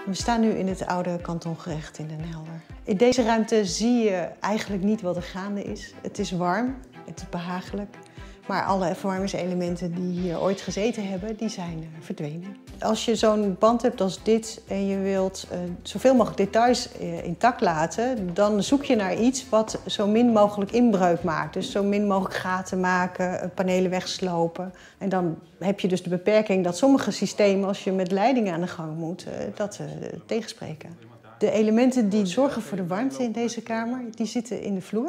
We staan nu in het oude kantongerecht in Den Helder. In deze ruimte zie je eigenlijk niet wat er gaande is. Het is warm, het is behagelijk. Maar alle verwarmingselementen die hier ooit gezeten hebben, die zijn verdwenen. Als je zo'n band hebt als dit en je wilt zoveel mogelijk details intact laten, dan zoek je naar iets wat zo min mogelijk inbreuk maakt. Dus zo min mogelijk gaten maken, panelen wegslopen. En dan heb je dus de beperking dat sommige systemen, als je met leidingen aan de gang moet, dat tegenspreken. De elementen die zorgen voor de warmte in deze kamer, die zitten in de vloer.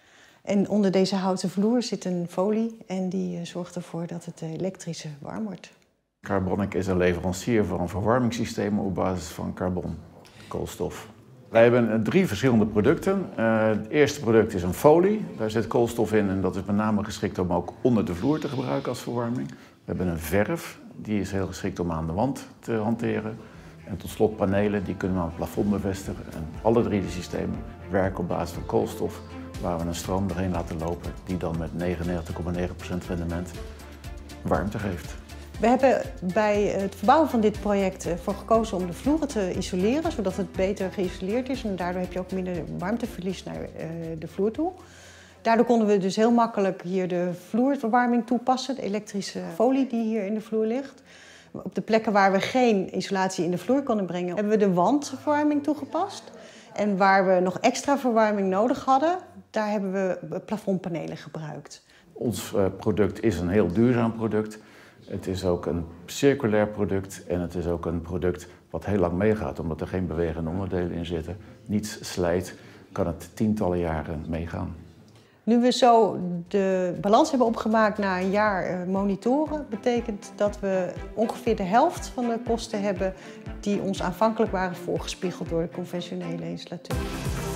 En onder deze houten vloer zit een folie en die zorgt ervoor dat het elektrisch warm wordt. Carbonic is een leverancier van verwarmingssystemen op basis van carbon, koolstof. Wij hebben 3 verschillende producten. Het eerste product is een folie, daar zit koolstof in en dat is met name geschikt om ook onder de vloer te gebruiken als verwarming. We hebben een verf, die is heel geschikt om aan de wand te hanteren. En tot slot panelen, die kunnen we aan het plafond bevestigen. En alle 3 de systemen werken op basis van koolstof, waar we een stroom doorheen laten lopen die dan met 99,9% rendement warmte geeft. We hebben bij het verbouwen van dit project voor gekozen om de vloeren te isoleren, zodat het beter geïsoleerd is en daardoor heb je ook minder warmteverlies naar de vloer toe. Daardoor konden we dus heel makkelijk hier de vloerverwarming toepassen, de elektrische folie die hier in de vloer ligt. Op de plekken waar we geen isolatie in de vloer konden brengen, hebben we de wandverwarming toegepast. En waar we nog extra verwarming nodig hadden, daar hebben we plafondpanelen gebruikt. Ons product is een heel duurzaam product. Het is ook een circulair product en het is ook een product wat heel lang meegaat, omdat er geen bewegende onderdelen in zitten. Niets slijt, kan het tientallen jaren meegaan. Nu we zo de balans hebben opgemaakt na een jaar monitoren, betekent dat we ongeveer de helft van de kosten hebben die ons aanvankelijk waren voorgespiegeld door de conventionele installateur.